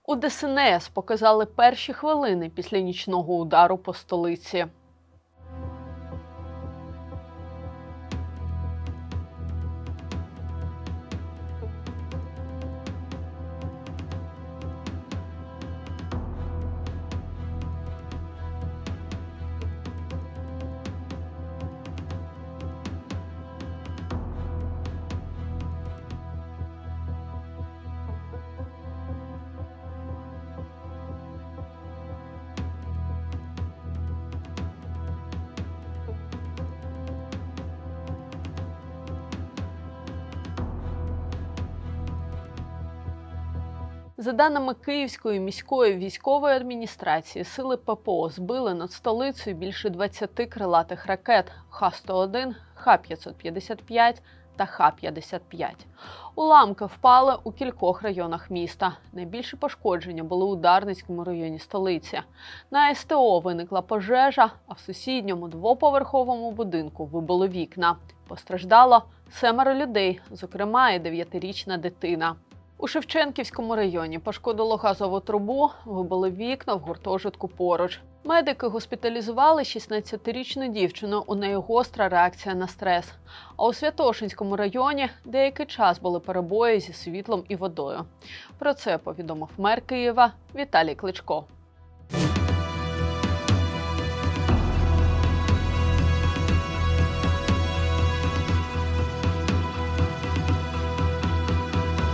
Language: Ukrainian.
У ДСНС показали перші хвилини після нічного удару по столиці. За даними Київської міської військової адміністрації, сили ППО збили над столицею більше 20 крилатих ракет Х-101, Х-555 та Х-55. Уламки впали у кількох районах міста. Найбільші пошкодження були у Дарницькому районі столиці. На СТО виникла пожежа, а в сусідньому двоповерховому будинку вибило вікна. Постраждало 7 людей, зокрема і 9-річна дитина. У Шевченківському районі пошкодило газову трубу, вибили вікна в гуртожитку поруч. Медики госпіталізували 16-річну дівчину, у неї гостра реакція на стрес. А у Святошинському районі деякий час були перебої зі світлом і водою. Про це повідомив мер Києва Віталій Кличко.